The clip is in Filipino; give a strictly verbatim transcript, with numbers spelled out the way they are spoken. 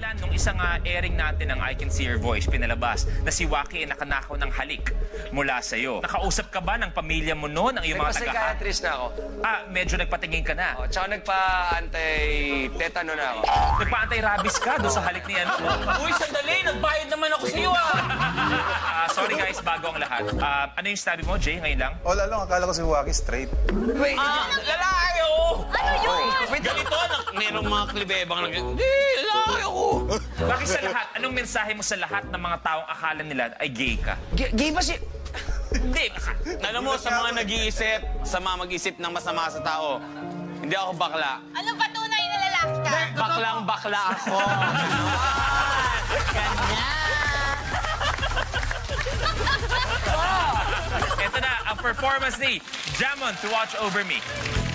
pangalan nung isang uh, airing natin ng I Can See Your Voice, pinalabas, na si Wacky ay nakanakaw ng halik mula sa'yo. Nakausap ka ba ng pamilya mo noon, ang iyong mga taga-ha? Nagpa-psychiatrist na ako. Ah, medyo nagpatingin ka na. Oh, tsaka nagpa-anti-tetano na ako. Nagpa-anti-rabies ka doon sa halik ni ano? Uy, sandali! Nagbayad naman ako sa'yo, ah! uh, sorry guys, bago ang lahat. Uh, ano yung sabi mo, Jay, ngayon lang? Wala lang, akala ko si Wacky straight. Wait, Ah, lalaki ako! Ano yun? Ganito, na- merong mga klibebang nag... Hindi, lalaki ako! Bakit sa lahat? Anong mensahe mo sa lahat ng mga taong akala nila ay gay ka? G- gay ba si... Hindi, baka. Alam mo, sa mga nag-iisip, sa mga mag-isip ng masama sa tao, hindi ako bakla. Anong patunay na lalaki ka? Baklang bakla ako. Ito na, ang performance ni Jamon to Watch Over Me.